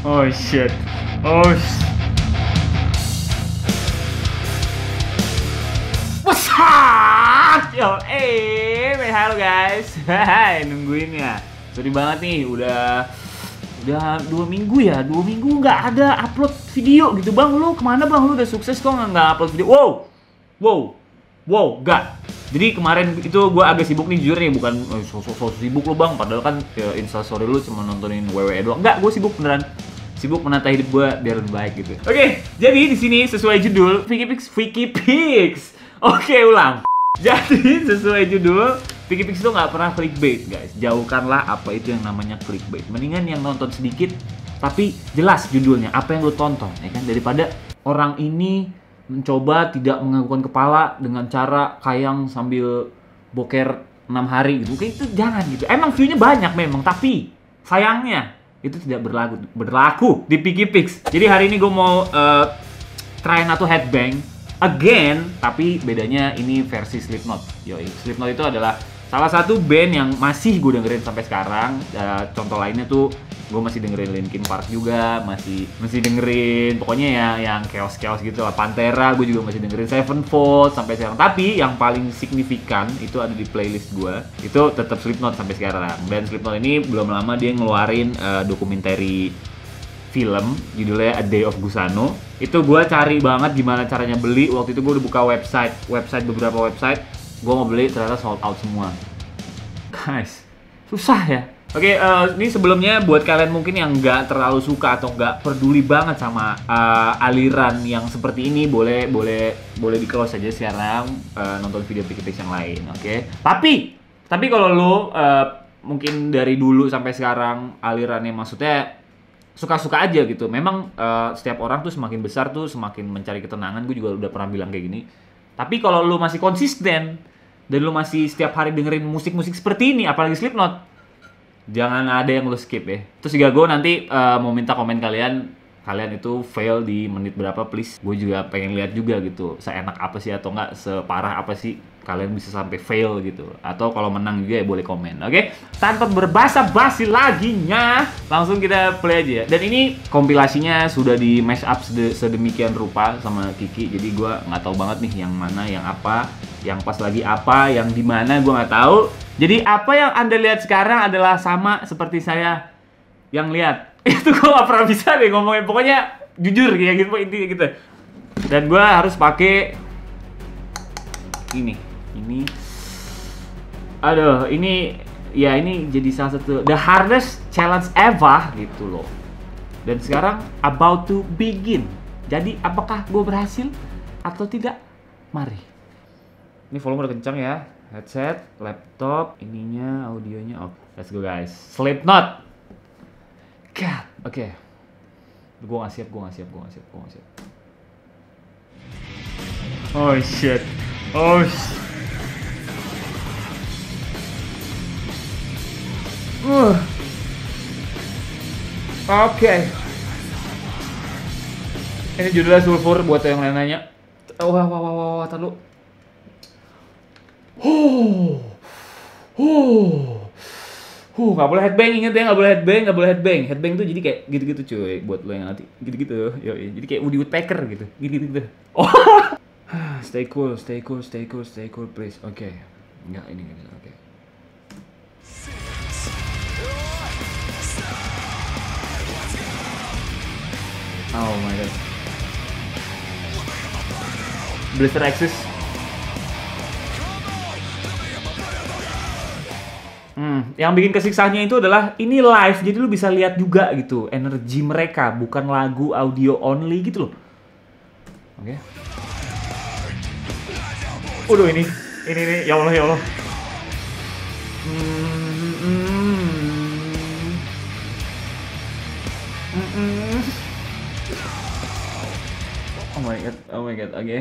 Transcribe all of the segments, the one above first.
Oh shit. Oh What's up? Yo, halo guys. Hai, nungguin ya. Sorry banget nih, udah 2 minggu ya, 2 minggu nggak ada upload video gitu bang. Lu kemana bang? Lu udah sukses kok nggak upload video? Nggak. Jadi kemarin itu gue agak sibuk nih jujur nih, bukan so sibuk lu bang. Padahal kan ya, instastory lu cuma nontonin WWE doang. Nggak, gue sibuk beneran. Sibuk menata hidup gue biar lebih baik gitu. Oke, jadi di sini sesuai judul Vicky Pix. Oke, ulang. Jadi sesuai judul Vicky Pix itu nggak pernah clickbait guys. Jauhkanlah apa itu yang namanya clickbait. Mendingan yang nonton sedikit tapi jelas judulnya apa yang lu tonton ya kan, daripada orang ini mencoba tidak menganggukkan kepala dengan cara kayang sambil boker 6 hari gitu. Kayak itu jangan gitu. Emang view-nya banyak memang, tapi sayangnya itu tidak berlaku di Vicky Pix. Jadi hari ini gue mau try not to headbang again, tapi bedanya ini versi Slipknot. Yoi, Slipknot itu adalah salah satu band yang masih gue dengerin sampai sekarang. Contoh lainnya tuh gue masih dengerin Linkin Park juga, masih dengerin pokoknya ya yang chaos gitu lah. Pantera gue juga masih dengerin, Sevenfold sampai sekarang. Tapi yang paling signifikan itu ada di playlist gue, itu tetap Slipknot sampai sekarang. Dan Slipknot ini belum lama dia ngeluarin dokumentari film judulnya A Day of Gusano. Itu gue cari banget gimana caranya beli. Waktu itu gue udah buka beberapa website. Gue mau beli, ternyata sold out semua. Guys, susah ya. Oke, ini sebelumnya buat kalian mungkin yang nggak terlalu suka atau nggak peduli banget sama aliran yang seperti ini, boleh di close aja sekarang, nonton video Vicky Pix yang lain, oke? Tapi kalau lo mungkin dari dulu sampai sekarang alirannya maksudnya suka-suka aja gitu. Memang setiap orang tuh semakin besar tuh semakin mencari ketenangan. Gue juga udah pernah bilang kayak gini. Tapi kalau lu masih konsisten dan lu masih setiap hari dengerin musik-musik seperti ini, apalagi Slipknot, jangan ada yang lu skip ya. Terus juga gue nanti mau minta komen kalian itu fail di menit berapa please. Gue juga pengen lihat juga gitu, seenak apa sih atau enggak separah apa sih kalian bisa sampai fail gitu. Atau kalau menang juga ya boleh komen, oke? Tanpa berbasa-basi laginya, langsung kita play aja ya. Dan ini kompilasinya sudah di mash up sedemikian rupa sama Kiki. Jadi gue nggak tahu banget nih yang mana, yang apa, yang pas lagi apa, yang di mana gue nggak tahu. Jadi apa yang Anda lihat sekarang adalah sama seperti saya yang lihat. Itu gue gak pernah bisa deh ngomongnya. Pokoknya jujur kayak gitu intinya gitu. Dan gue harus pakai ini. Aduh, ini jadi salah satu the hardest challenge ever gitu loh. Dan sekarang about to begin. Jadi apakah gue berhasil atau tidak? Mari. Ini volume udah kencang ya. Headset, laptop, ininya, audionya. Oke, let's go guys. Slipknot. God, oke. Gue nggak siap. Oh shit. Oke. Ini judulnya Sulfur buat yang lain nanya. Wah, tar lu. Nggak boleh headbang, inget ya, nggak boleh headbang. Headbang tuh jadi kayak gitu-gitu cuy, buat lo yang nanti gitu-gitu. Yoi, jadi kayak Woody Woodpecker gitu, gitu. Oh, stay cool please. Oke. Nggak, ini nggak bisa. Oke. Oh my god. Blister Axis. Yang bikin kesiksanya itu adalah ini live, jadi lu bisa lihat juga gitu energi mereka, bukan lagu audio only gitu loh. Oke. Waduh ini ya Allah. Oh my god, oke.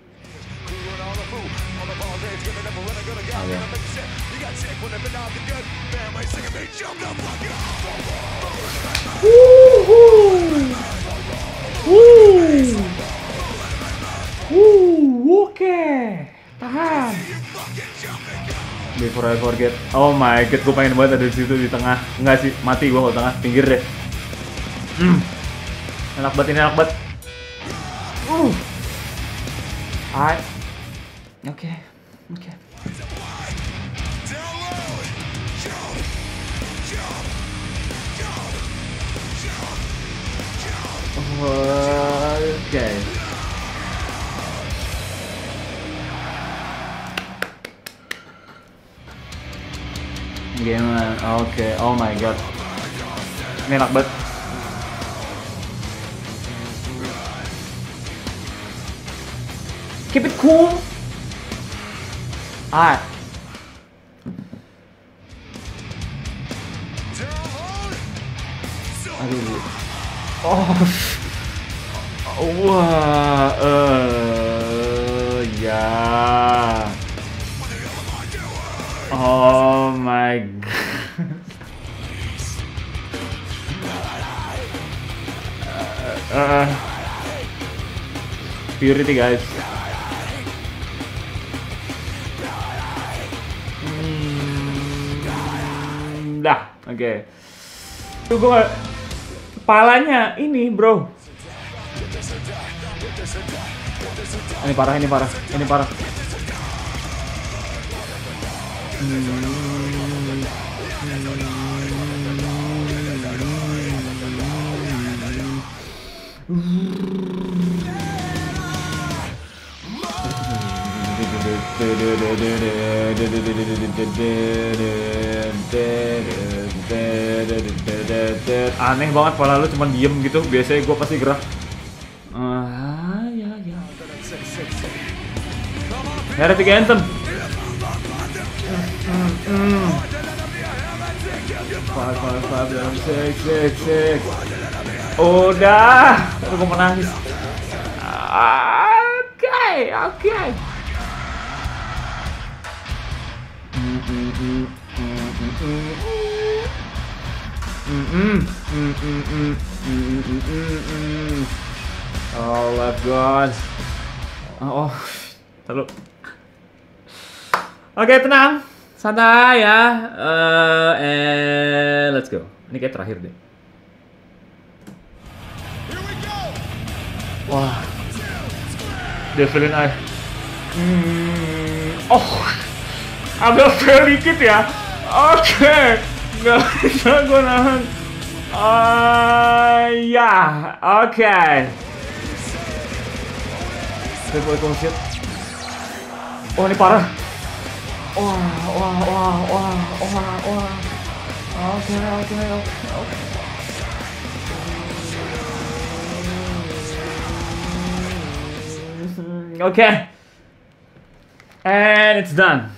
Oke. Tahan. Before I forget. Oh my god, gue pengen banget ada di situ di tengah. Enggak sih, mati gue kalau tengah, pinggir deh. Enak banget ini, enak banget. Alright. Oke. Oke. Gimana? Oke. Oh my god. Ini enak banget. Keep it cool. Alright. Aduh. Oh. Wah. Ya. Oh my god. Purity guys. Dah, oke. Tuh gue kepalanya ini, bro. Ini parah. Aneh banget pala lu cuma diem gitu. Biasanya gue pasti gerak. Ya. Ada 3 anthem. 5, 6, 6. Udah, aku mau menangis. Oke. Oh, left God. Oh, terlalu. Oke, tenang, santai ya. Let's go. Ini kayak terakhir deh. Wah, Devil in Eye. Oh, agak fail dikit ya. Oke, nggak bisa gue nahan. Ya, oke. Shit. Oh, ini parah. Wah. Oke. Okay, and it's done.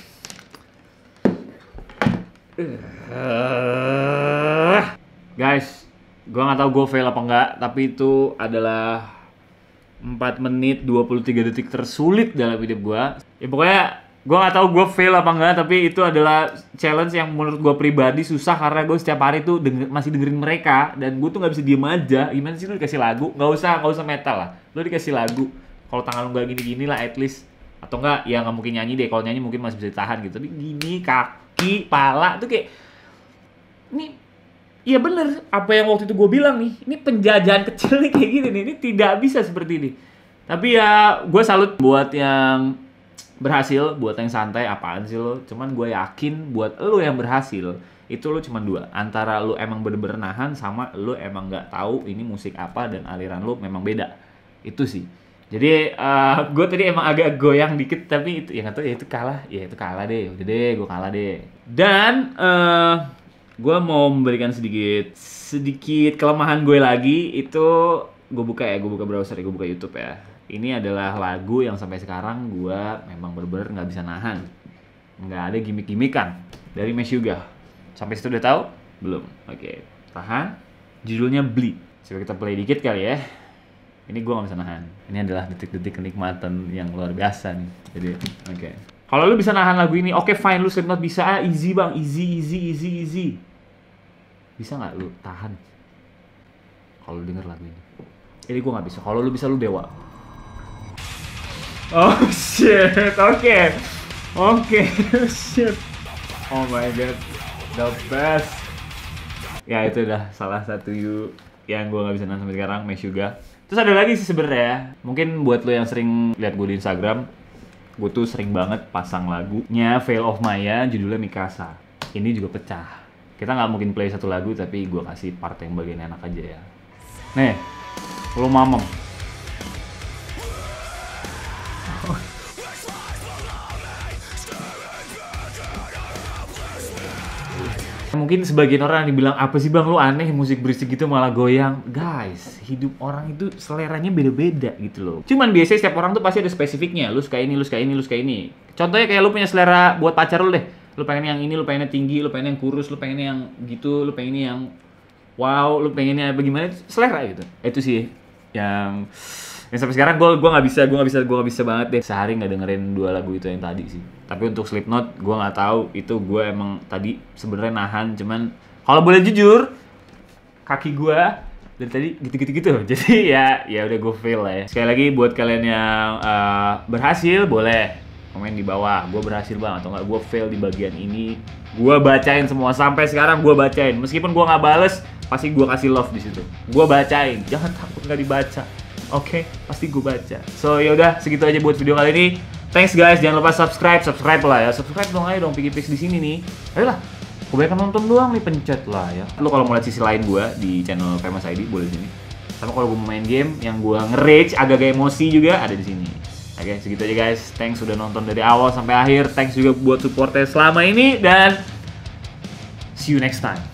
Guys, gua nggak tahu gue fail apa enggak, tapi itu adalah 4 menit 23 detik tersulit dalam hidup gua. Ya pokoknya gua nggak tahu gue fail apa enggak, tapi itu adalah challenge yang menurut gua pribadi susah karena gue setiap hari tuh masih dengerin mereka dan gue tuh nggak bisa diem aja. Gimana sih lu dikasih lagu? Nggak usah metal lah. Lu dikasih lagu. Kalau tangan lu nggak gini-gini lah at least. Atau enggak, ya nggak mungkin nyanyi deh. Kalau nyanyi mungkin masih bisa ditahan gitu. Tapi gini, kaki, pala tuh kayak... Ini, iya bener. Apa yang waktu itu gue bilang nih. Ini penjajahan kecil nih kayak gini nih. Ini tidak bisa seperti ini. Tapi ya, gue salut buat yang berhasil. Buat yang santai, apaan sih lo. Cuman gue yakin buat lo yang berhasil. Itu lo cuma 2. Antara lo emang bener-bener nahan sama lo emang nggak tahu ini musik apa dan aliran lo memang beda. Itu sih. Jadi gue tadi emang agak goyang dikit, tapi itu ya nggak tahu ya itu kalah deh, udah deh gue kalah deh. Dan gue mau memberikan sedikit kelemahan gue lagi. Itu gue buka browser, gue buka YouTube ya. Ini adalah lagu yang sampai sekarang gue memang bener-bener nggak bisa nahan, nggak ada gimmick-gimmickan dari Meshuggah. Sampai situ udah tahu belum? Oke, tahan. Judulnya Bleed. Coba kita play dikit kali ya. Ini gue gak bisa nahan. Ini adalah detik-detik kenikmatan yang luar biasa nih. Jadi, oke. Kalau lu bisa nahan lagu ini, oke fine. Lu Slipknot bisa, easy bang. Easy. Bisa gak lu tahan? Kalau lu denger lagu ini. Ini gue gak bisa. Kalau lu bisa, lu dewa. Oh shit, oke. Shit. Oh my god. The best. Ya itu udah salah satu yang gue nggak bisa nahan sampai sekarang, Meshuggah. Terus ada lagi sih sebenarnya, mungkin buat lo yang sering lihat gue di Instagram, gue tuh sering banget pasang lagunya Veil of Maya, judulnya Mikasa. Ini juga pecah. Kita nggak mungkin play satu lagu, tapi gue kasih part yang bagian enak aja ya. Nih, lo mamam. Mungkin sebagian orang dibilang, apa sih bang, lu aneh musik berisik gitu malah goyang. Guys, hidup orang itu seleranya beda-beda gitu loh. Cuman biasanya setiap orang tuh pasti ada spesifiknya. Lu suka ini, lu suka ini, lu suka ini. Contohnya kayak lu punya selera buat pacar lu deh. Lu pengen yang ini, lu pengennya tinggi, lu pengen yang kurus, lu pengen yang gitu, lu pengen yang wow, lu pengennya bagaimana, selera gitu. Itu sih yang sampai sekarang gue nggak bisa banget deh sehari nggak dengerin 2 lagu itu yang tadi sih. Tapi untuk Slipknot gue nggak tahu, itu gue emang tadi sebenarnya nahan, cuman kalau boleh jujur kaki gue dari tadi gitu. Jadi ya udah gue fail lah ya. Sekali lagi buat kalian yang berhasil boleh komen di bawah, gue berhasil bang atau nggak gue fail di bagian ini. Gue bacain semua, sampai sekarang gue bacain, meskipun gue nggak bales pasti gue kasih love di situ. Gue bacain, jangan takut nggak dibaca. Oke, pasti gue baca. So yaudah, segitu aja buat video kali ini. Thanks guys, jangan lupa subscribe lah ya. Subscribe dong, ayo dong, Piggy Pix di sini nih. Ayolah, kebanyakan nonton doang nih, pencet lah ya. Lo kalau mau lihat sisi lain gue di channel Famous ID boleh di sini. Sama kalau gue mau main game yang gue nge-rage agak-agak emosi juga ada di sini. Oke, segitu aja guys. Thanks sudah nonton dari awal sampai akhir. Thanks juga buat supportnya selama ini dan see you next time.